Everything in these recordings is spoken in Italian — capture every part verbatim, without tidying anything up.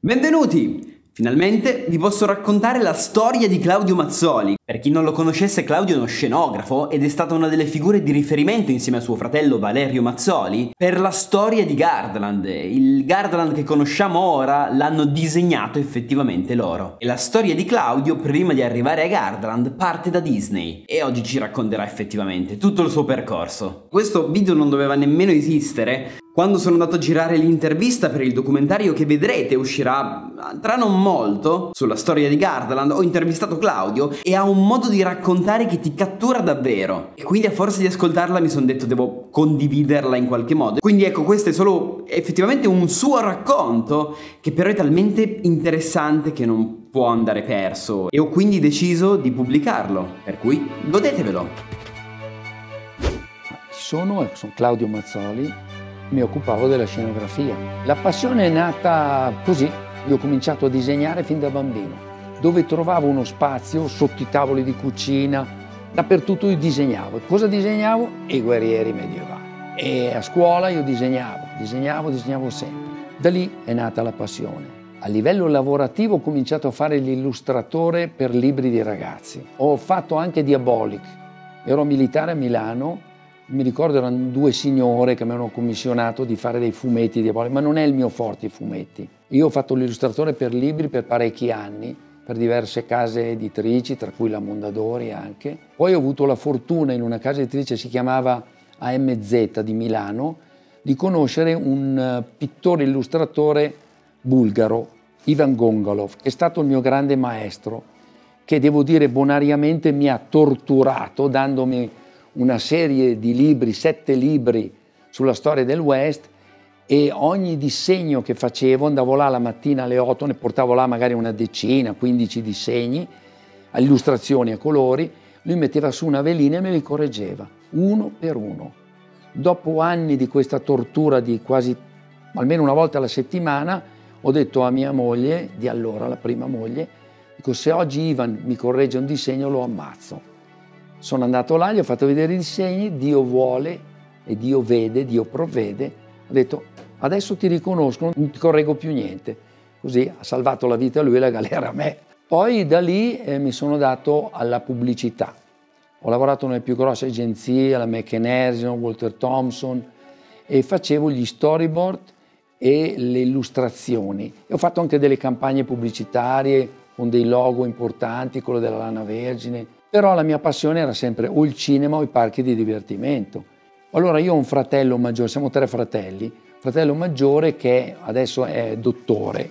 Benvenuti! Finalmente vi posso raccontare la storia di Claudio Mazzoli. Per chi non lo conoscesse, Claudio è uno scenografo ed è stata una delle figure di riferimento insieme a suo fratello Valerio Mazzoli per la storia di Gardaland. Il Gardaland che conosciamo ora l'hanno disegnato effettivamente loro. E la storia di Claudio, prima di arrivare a Gardaland, parte da Disney e oggi ci racconterà effettivamente tutto il suo percorso. Questo video non doveva nemmeno esistere. Quando sono andato a girare l'intervista per il documentario che vedrete uscirà tra non molto sulla storia di Gardaland, ho intervistato Claudio e ha un modo di raccontare che ti cattura davvero. E quindi a forza di ascoltarla mi sono detto devo condividerla in qualche modo. Quindi ecco, questo è solo effettivamente un suo racconto che però è talmente interessante che non può andare perso. E ho quindi deciso di pubblicarlo, per cui godetevelo. Sono, sono Claudio Mazzoli. Mi occupavo della scenografia. La passione è nata così. Io ho cominciato a disegnare fin da bambino, dove trovavo uno spazio sotto i tavoli di cucina, dappertutto io disegnavo. Cosa disegnavo? I guerrieri medievali. E a scuola io disegnavo, disegnavo, disegnavo sempre. Da lì è nata la passione. A livello lavorativo ho cominciato a fare l'illustratore per libri di ragazzi. Ho fatto anche Diabolic. Ero militare a Milano. Mi ricordo erano due signore che mi hanno commissionato di fare dei fumetti diabolici, ma non è il mio forte i fumetti. Io ho fatto l'illustratore per libri per parecchi anni, per diverse case editrici, tra cui la Mondadori anche. Poi ho avuto la fortuna in una casa editrice, si chiamava A M Z di Milano, di conoscere un pittore illustratore bulgaro, Ivan Gongolov, che è stato il mio grande maestro, che devo dire bonariamente mi ha torturato dandomi una serie di libri, sette libri sulla storia del West, e ogni disegno che facevo, andavo là la mattina alle otto, ne portavo là magari una decina, quindici disegni, a illustrazioni a colori, lui metteva su una velina e me li correggeva, uno per uno. Dopo anni di questa tortura di quasi, almeno una volta alla settimana, ho detto a mia moglie, di allora, la prima moglie, dico, se oggi Ivan mi corregge un disegno lo ammazzo. Sono andato là, gli ho fatto vedere i disegni, Dio vuole e Dio vede, Dio provvede. Ho detto, adesso ti riconosco, non ti correggo più niente. Così ha salvato la vita a lui e la galera a me. Poi da lì eh, mi sono dato alla pubblicità. Ho lavorato nelle più grosse agenzie, alla McKinsey, Walter Thompson, e facevo gli storyboard e le illustrazioni. E ho fatto anche delle campagne pubblicitarie con dei logo importanti, quello della Lana Vergine. Però la mia passione era sempre o il cinema o i parchi di divertimento. Allora io ho un fratello maggiore, siamo tre fratelli, fratello maggiore che adesso è dottore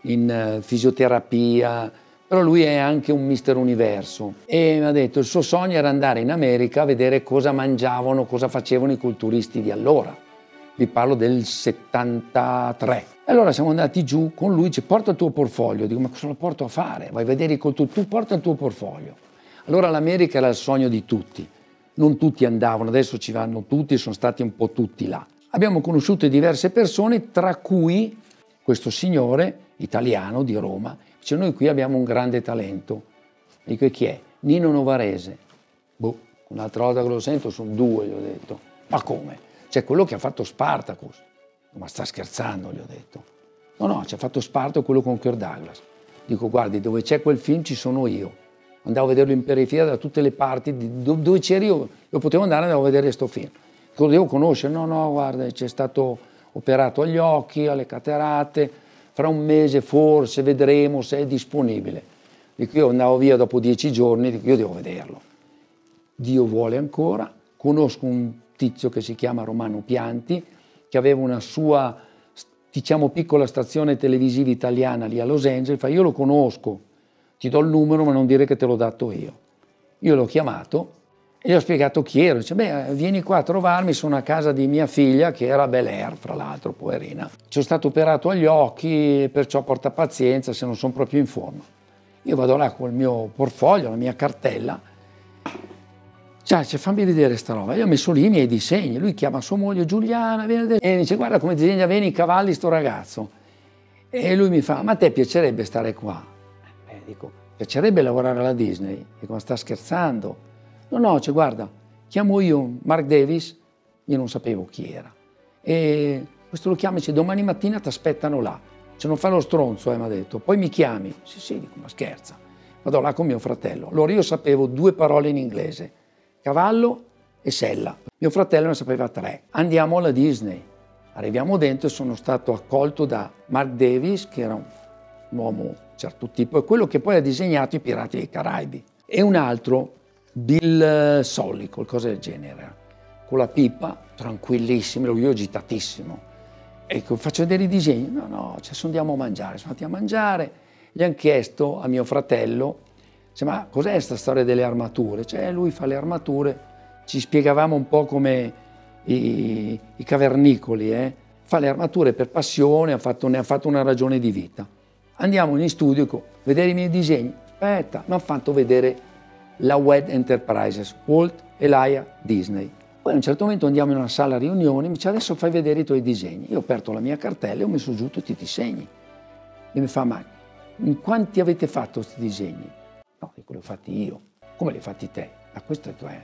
in fisioterapia, però lui è anche un mister Universo e mi ha detto il suo sogno era andare in America a vedere cosa mangiavano, cosa facevano i culturisti di allora. Vi parlo del settantatré. E allora siamo andati giù con lui, dice porta il tuo portfolio, dico ma cosa lo porto a fare? Vai a vedere i culturisti, tu porta il tuo portfolio. Allora l'America era il sogno di tutti, non tutti andavano, adesso ci vanno tutti, sono stati un po' tutti là. Abbiamo conosciuto diverse persone, tra cui questo signore italiano di Roma, dice noi qui abbiamo un grande talento. Dico e chi è? Nino Novarese. Boh, un'altra volta che lo sento sono due, gli ho detto. Ma come? C'è quello che ha fatto Spartacus. Ma sta scherzando, gli ho detto. No, no, ci ha fatto Spartacus quello con Kirk Douglas. Dico guardi, dove c'è quel film ci sono io. Andavo a vederlo in periferia da tutte le parti, dove c'eri io, io potevo andare e andavo a vedere questo film. Lo devo conoscere? No, no, guarda, c'è stato operato agli occhi, alle catarate, fra un mese forse vedremo se è disponibile. Dico, io andavo via dopo dieci giorni, dico, io devo vederlo. Dio vuole ancora, conosco un tizio che si chiama Romano Pianti, che aveva una sua, diciamo, piccola stazione televisiva italiana lì a Los Angeles, fa, io lo conosco, ti do il numero ma non dire che te l'ho dato io. Io l'ho chiamato e gli ho spiegato chi ero. Dice, beh, vieni qua a trovarmi, sono a casa di mia figlia, che era a Bel Air, fra l'altro, poverina. Sono stato operato agli occhi, perciò porta pazienza se non sono proprio in forma. Io vado là con il mio portfolio, la mia cartella, cioè, cioè fammi vedere sta roba. Io ho messo lì i miei disegni, lui chiama sua moglie Giuliana, viene e dice, guarda come disegna bene i cavalli sto ragazzo. E lui mi fa, ma a te piacerebbe stare qua? Dico, piacerebbe lavorare alla Disney? Dico, ma sta scherzando? No, no, cioè, guarda, chiamo io Mark Davis, io non sapevo chi era. E questo lo chiama e dice, domani mattina ti aspettano là. Se non fai lo stronzo, eh, mi ha detto, poi mi chiami. Sì, sì, dico, ma scherza. Vado là con mio fratello. Allora io sapevo due parole in inglese, cavallo e sella. Mio fratello ne sapeva tre. Andiamo alla Disney. Arriviamo dentro e sono stato accolto da Mark Davis, che era un uomo di un certo tipo, e quello che poi ha disegnato i Pirati dei Caraibi. E un altro, Bill Solly, qualcosa del genere, con la pipa, tranquillissimo, io agitatissimo. Ecco, faccio vedere i disegni. No, no, cioè, andiamo a mangiare. Sono andati a mangiare. Gli hanno chiesto a mio fratello, ma cos'è questa storia delle armature? Cioè lui fa le armature, ci spiegavamo un po' come i, i cavernicoli, eh? Fa le armature per passione, ha fatto, ne ha fatto una ragione di vita. Andiamo in studio, ecco, vedere i miei disegni. Aspetta, mi hanno fatto vedere la W E D Enterprises, Walt Elia Disney. Poi a un certo momento andiamo in una sala riunioni, mi dice adesso fai vedere i tuoi disegni. Io ho aperto la mia cartella e ho messo giù tutti i disegni. E mi fa, ma in quanti avete fatto questi disegni? No, dico, li ho fatti io. Come li hai fatti te? Ma questo è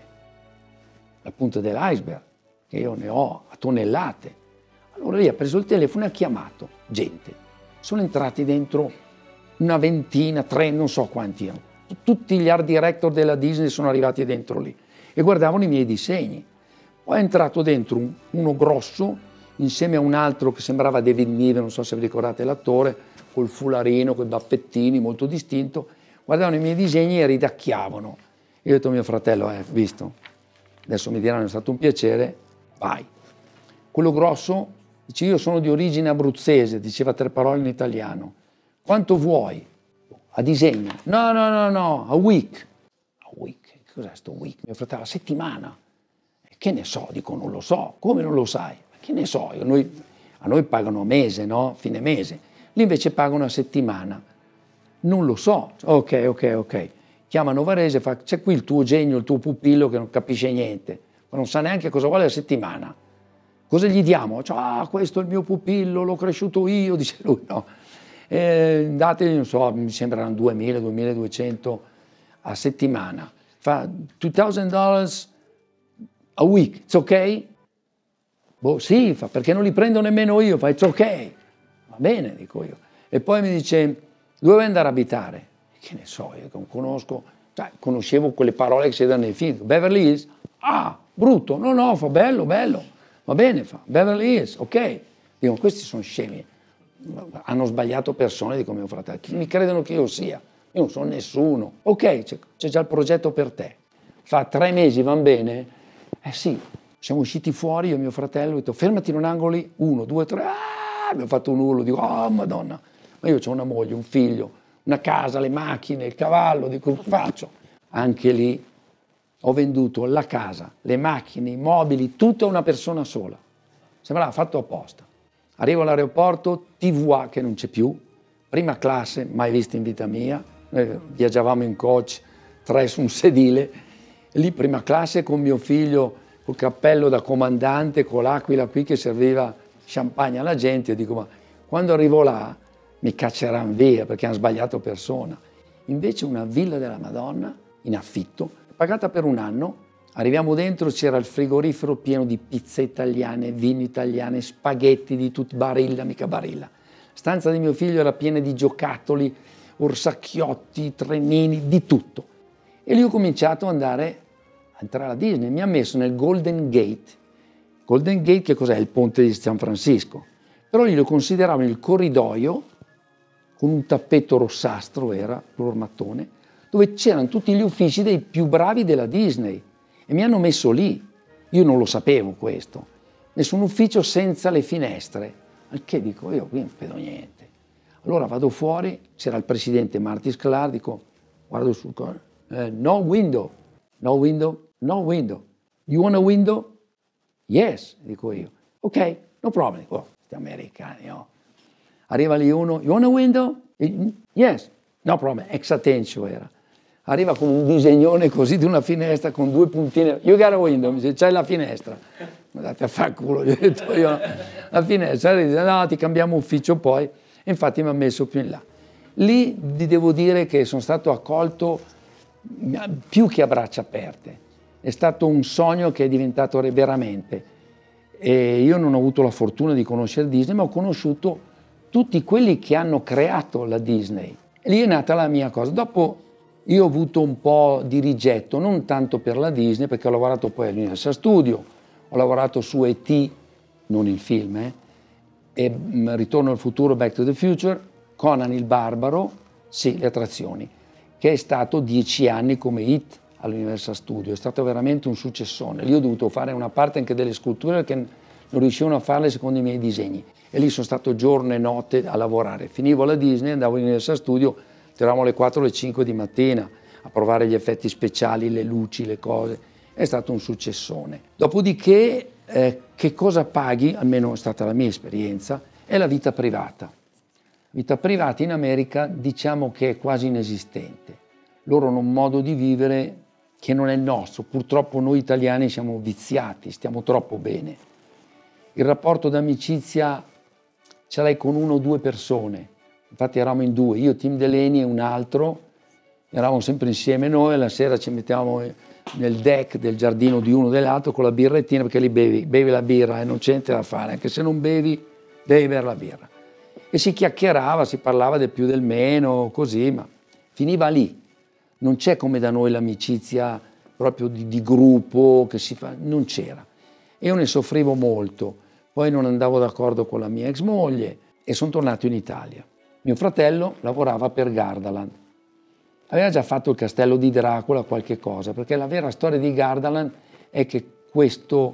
la punta dell'iceberg, che io ne ho a tonnellate. Allora lì ha preso il telefono e ha chiamato gente. Sono entrati dentro una ventina, tre, non so quanti erano. Tutti gli art director della Disney sono arrivati dentro lì e guardavano i miei disegni. Poi è entrato dentro un, uno grosso insieme a un altro che sembrava David Niven, non so se vi ricordate l'attore, col fularino, con i baffettini, molto distinto. Guardavano i miei disegni e ridacchiavano. Io ho detto a mio fratello, eh, visto, adesso mi diranno è stato un piacere, vai. Quello grosso dice, io sono di origine abruzzese, diceva tre parole in italiano. Quanto vuoi? A disegno. No, no, no, no, a week. A week? Cos'è sto week? Mio fratello, a settimana. Che ne so? Dico, non lo so. Come non lo sai? Ma che ne so? Io, noi, a noi pagano a mese, no? Fine mese. Lì invece pagano a settimana. Non lo so. Ok, ok, ok. Chiama Novarese, fa, c'è qui il tuo genio, il tuo pupillo che non capisce niente, ma non sa neanche cosa vuole a settimana. Cosa gli diamo? Cioè, ah, questo è il mio pupillo, l'ho cresciuto io, dice lui, no. Eh, dategli, non so, mi sembrano duemila, duemiladuecento a settimana. Fa duemila dollars a week, it's ok? Boh, sì, fa, perché non li prendo nemmeno io, fa, it's ok. Va bene, dico io. E poi mi dice, dove vuoi andare a abitare? Che ne so, io non conosco, cioè, conoscevo quelle parole che si danno nei film. Beverly Hills? Ah, brutto, no, no, fa bello, bello. Va bene, fa, Beverly Hills, ok. Dico, questi sono scemi. Hanno sbagliato persone, dico mio fratello, chi mi credono che io sia? Io non sono nessuno. Ok, c'è già il progetto per te. Fa tre mesi, van bene? Eh sì, siamo usciti fuori, io e mio fratello, ho detto fermati in un angolo lì, uno, due, tre, ah, abbiamo fatto un urlo, dico, oh madonna, ma io ho una moglie, un figlio, una casa, le macchine, il cavallo, dico, cosa faccio? Anche lì ho venduto la casa, le macchine, i mobili, tutto a una persona sola. Sembrava fatto apposta. Arrivo all'aeroporto, T V A che non c'è più, prima classe, mai vista in vita mia, noi viaggiavamo in coach, tre su un sedile, lì prima classe con mio figlio, col cappello da comandante, con l'aquila qui che serviva champagne alla gente, io dico ma quando arrivo là mi cacceranno via perché hanno sbagliato persona. Invece una villa della Madonna in affitto, pagata per un anno. Arriviamo dentro, c'era il frigorifero pieno di pizze italiane, vini italiane, spaghetti di tutti, Barilla, mica Barilla. La stanza di mio figlio era piena di giocattoli, orsacchiotti, trenini, di tutto. E lì ho cominciato ad andare a entrare alla Disney. Mi ha messo nel Golden Gate. Golden Gate che cos'è? Il ponte di San Francisco. Però lì lo consideravano il corridoio, con un tappeto rossastro, era, color mattone, dove c'erano tutti gli uffici dei più bravi della Disney. E mi hanno messo lì, io non lo sapevo questo, nessun ufficio senza le finestre, al che dico io qui non vedo niente. Allora vado fuori, c'era il presidente Marty Sklar, dico guardo sul eh, no window, no window, no window, you want a window? Yes, dico io, ok, no problem, oh, questi americani, oh. Arriva lì uno, you want a window? Yes, no problem, ex attention era. Arriva con un disegnone così di una finestra con due puntine. You got a window, mi dice, c'hai la finestra. Andate a far culo, gli ho detto io, la finestra. Dice, no, ti cambiamo ufficio poi. E infatti mi ha messo più in là. Lì vi devo dire che sono stato accolto più che a braccia aperte. È stato un sogno che è diventato veramente. E io non ho avuto la fortuna di conoscere Disney, ma ho conosciuto tutti quelli che hanno creato la Disney. E lì è nata la mia cosa. Dopo io ho avuto un po' di rigetto, non tanto per la Disney, perché ho lavorato poi all'Universal Studio, ho lavorato su E T, non il film, eh, e mh, Ritorno al futuro, Back to the Future, Conan il Barbaro, sì, le attrazioni, che è stato dieci anni come hit all'Universal Studio, è stato veramente un successone. Lì ho dovuto fare una parte anche delle sculture perché non riuscivano a farle secondo i miei disegni. E lì sono stato giorno e notte a lavorare. Finivo la Disney, andavo all'Universal Studio, eravamo alle quattro o alle cinque di mattina a provare gli effetti speciali, le luci, le cose. È stato un successone. Dopodiché, eh, che cosa paghi, almeno è stata la mia esperienza, è la vita privata. Vita privata in America diciamo che è quasi inesistente. Loro hanno un modo di vivere che non è il nostro. Purtroppo noi italiani siamo viziati, stiamo troppo bene. Il rapporto d'amicizia ce l'hai con uno o due persone. Infatti eravamo in due, io, Tim Delaney e un altro, eravamo sempre insieme noi, la sera ci mettevamo nel deck del giardino di uno o dell'altro con la birrettina, perché lì bevi, bevi la birra e non c'è niente da fare, anche se non bevi, devi bere la birra. E si chiacchierava, si parlava del più del meno, così, ma finiva lì. Non c'è come da noi l'amicizia proprio di, di gruppo, che si fa, non c'era. Io ne soffrivo molto, poi non andavo d'accordo con la mia ex moglie e sono tornato in Italia. Mio fratello lavorava per Gardaland. Aveva già fatto il castello di Dracula, qualche cosa, perché la vera storia di Gardaland è che questo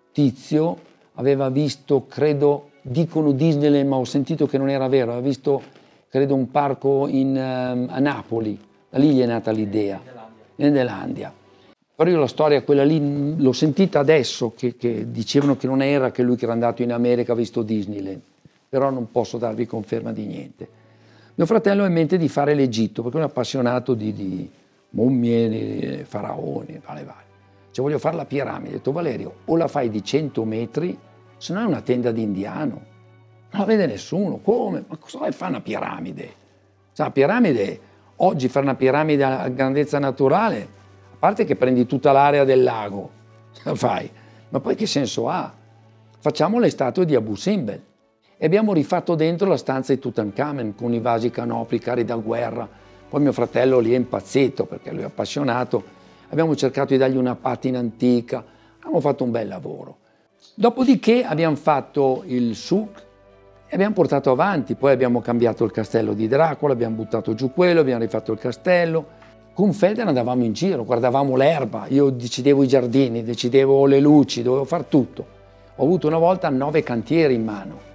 tizio aveva visto, credo, dicono Disneyland, ma ho sentito che non era vero, aveva visto, credo, un parco in, um, a Napoli, da lì gli è nata l'idea, in Nederlandia. Però io la storia, quella lì, l'ho sentita adesso, che, che dicevano che non era che lui che era andato in America ha visto Disneyland, però non posso darvi conferma di niente. Mio fratello ha in mente di fare l'Egitto, perché è un appassionato di, di mummie, di faraoni, vale, vale. Cioè voglio fare la piramide. Ho detto Valerio, o la fai di cento metri, se no è una tenda d'indiano. Non la vede nessuno. Come? Ma cosa vai a fare una piramide? Cioè, la piramide, oggi fare una piramide a grandezza naturale, a parte che prendi tutta l'area del lago, la fai, ma poi che senso ha? Facciamo le statue di Abu Simbel. E abbiamo rifatto dentro la stanza di Tutankhamen con i vasi canopli, carri da guerra. Poi mio fratello lì è impazzito perché lui è appassionato. Abbiamo cercato di dargli una patina antica. Abbiamo fatto un bel lavoro. Dopodiché abbiamo fatto il souk e abbiamo portato avanti. Poi abbiamo cambiato il castello di Dracula, abbiamo buttato giù quello, abbiamo rifatto il castello. Con Feder andavamo in giro, guardavamo l'erba. Io decidevo i giardini, decidevo le luci, dovevo fare tutto. Ho avuto una volta nove cantieri in mano.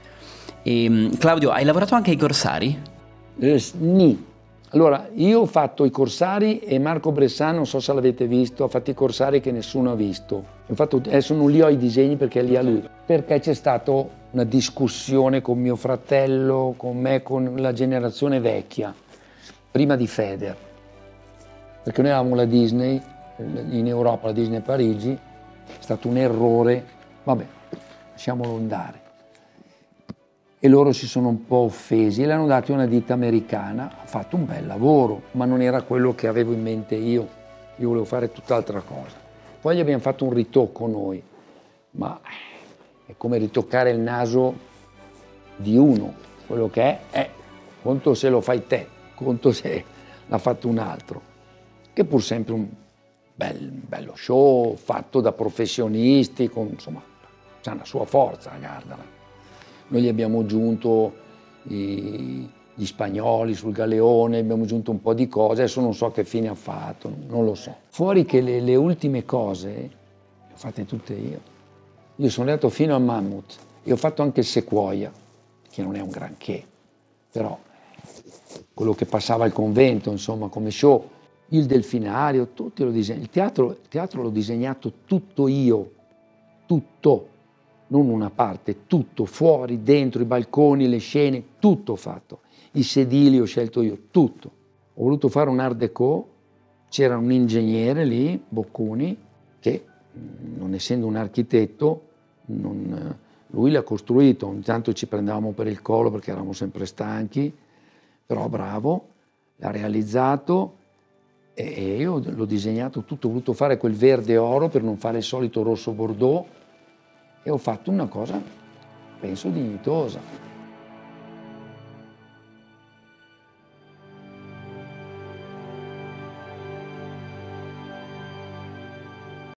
E, Claudio, hai lavorato anche ai corsari? Eh, ni. Allora, io ho fatto i corsari e Marco Bressan, non so se l'avete visto, ha fatto i corsari che nessuno ha visto. Ho fatto, adesso non li ho i disegni perché li ha lui. Perché c'è stata una discussione con mio fratello, con me, con la generazione vecchia, prima di Feder. Perché noi avevamo la Disney in Europa, la Disney Parigi, è stato un errore, vabbè, lasciamolo andare. E loro si sono un po' offesi e l'hanno dato a una ditta americana, ha fatto un bel lavoro, ma non era quello che avevo in mente io, io volevo fare tutt'altra cosa. Poi gli abbiamo fatto un ritocco noi, ma è come ritoccare il naso di uno, quello che è, è, conto se lo fai te, conto se l'ha fatto un altro, che pur sempre un bel, bello show, fatto da professionisti, con, insomma, c'ha una sua forza, guardala. Noi gli abbiamo aggiunto i, gli spagnoli sul galeone, abbiamo aggiunto un po' di cose, adesso non so che fine ha fatto, non lo so. Fuori che le, le ultime cose le ho fatte tutte io. Io sono andato fino al Mammut e ho fatto anche il Sequoia, che non è un granché, però quello che passava al convento, insomma, come show, il Delfinario, tutti lo disegno. Il teatro, il teatro l'ho disegnato tutto io, tutto. Non una parte, tutto, fuori, dentro, i balconi, le scene, tutto fatto. I sedili ho scelto io, tutto. Ho voluto fare un art déco, c'era un ingegnere lì, Boccuni, che non essendo un architetto, non, lui l'ha costruito, ogni tanto ci prendevamo per il collo perché eravamo sempre stanchi, però bravo, l'ha realizzato e io l'ho disegnato tutto, ho voluto fare quel verde oro per non fare il solito rosso bordeaux, e ho fatto una cosa, penso, dignitosa.